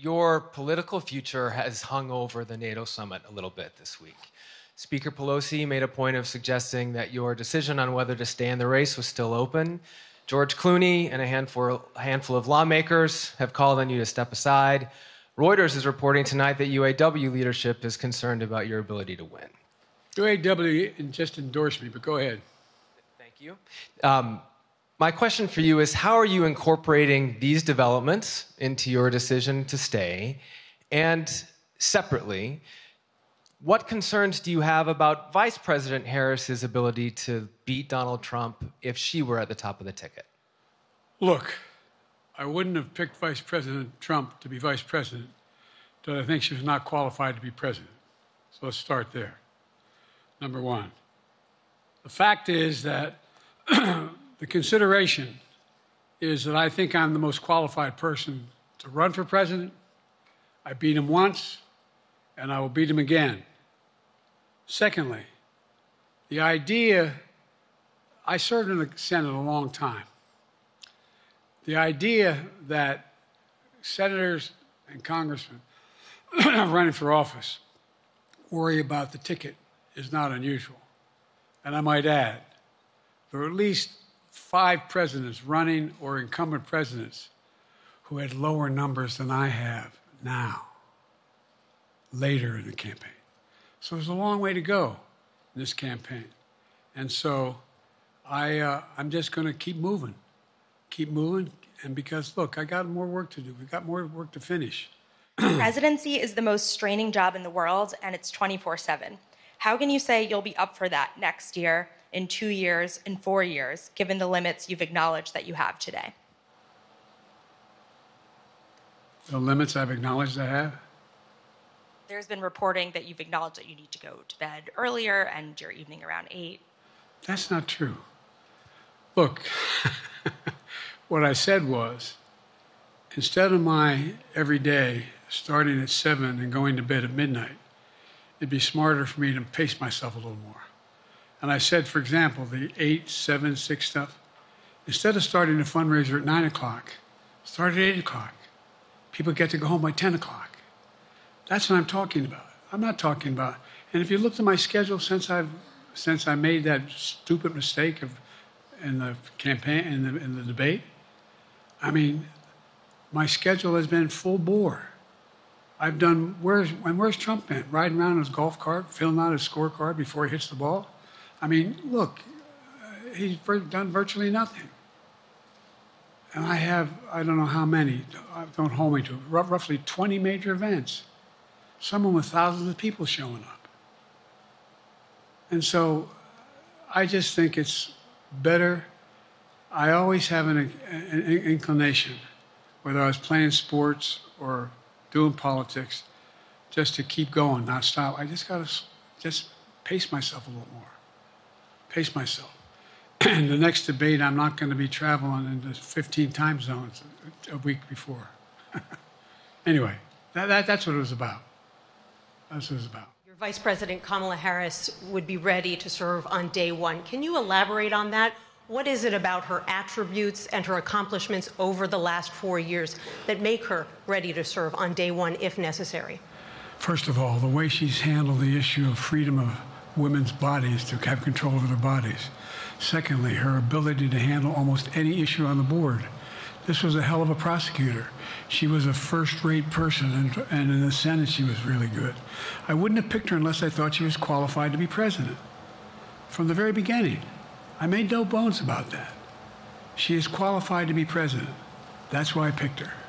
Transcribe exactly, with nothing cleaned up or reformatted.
your political future has hung over the NATO summit a little bit this week. Speaker Pelosi made a point of suggesting that your decision on whether to stay in the race was still open. George Clooney and a handful, a handful of lawmakers have called on you to step aside. Reuters is reporting tonight that U A W leadership is concerned about your ability to win. U A W just endorsed me, but go ahead. Thank you. Um, my question for you is, how are you incorporating these developments into your decision to stay? And separately, what concerns do you have about Vice President Harris's ability to beat Donald Trump if she were at the top of the ticket? Look, I wouldn't have picked Vice President Trump to be vice president, but I think she was not qualified to be president. So let's start there. Number one. The fact is that the consideration is that I think I'm the most qualified person to run for president. I beat him once, and I will beat him again. Secondly, the idea, I served in the Senate a long time. The idea that senators and congressmen running for office worry about the ticket is not unusual. And I might add, there are at least five presidents running or incumbent presidents who had lower numbers than I have now, later in the campaign. So there's a long way to go in this campaign. And so I, uh, I'm just going to keep moving, keep moving. And because, look, I got more work to do. We've got more work to finish. Presidency is the most straining job in the world, and it's twenty-four seven. How can you say you'll be up for that next year, in two years, in four years, given the limits you've acknowledged that you have today? The limits I've acknowledged I have? There's been reporting that you've acknowledged that you need to go to bed earlier and your evening around eight. That's not true. Look, what I said was, instead of my every day starting at seven and going to bed at midnight, it'd be smarter for me to pace myself a little more. And I said, for example, the eight, seven, six stuff, instead of starting a fundraiser at nine o'clock, start at eight o'clock. People get to go home by ten o'clock. That's what I'm talking about. I'm not talking about, and if you looked at my schedule since I've, since I made that stupid mistake of, in the campaign, in the, in the debate, I mean, my schedule has been full bore. I've done, where's, and where's Trump been? Riding around in his golf cart, filling out his scorecard before he hits the ball? I mean, look, uh, he's done virtually nothing. And I have, I don't know how many, don't hold me to it, roughly twenty major events. Some with thousands of people showing up. And so I just think it's better. I always have an, an inclination, whether I was playing sports or doing politics, just to keep going, not stop. I just got to just pace myself a little more. Pace myself. And the next debate, I'm not going to be traveling into fifteen time zones a week before. Anyway, that, that, that's what it was about. That's what it was about. Your Vice President Kamala Harris would be ready to serve on day one. Can you elaborate on that? What is it about her attributes and her accomplishments over the last four years that make her ready to serve on day one if necessary? First of all, the way she's handled the issue of freedom of women's bodies to have control over their bodies. Secondly, her ability to handle almost any issue on the board. This was a hell of a prosecutor. She was a first-rate person, and, and in the Senate, she was really good. I wouldn't have picked her unless I thought she was qualified to be president. From the very beginning, I made no bones about that. She is qualified to be president. That's why I picked her.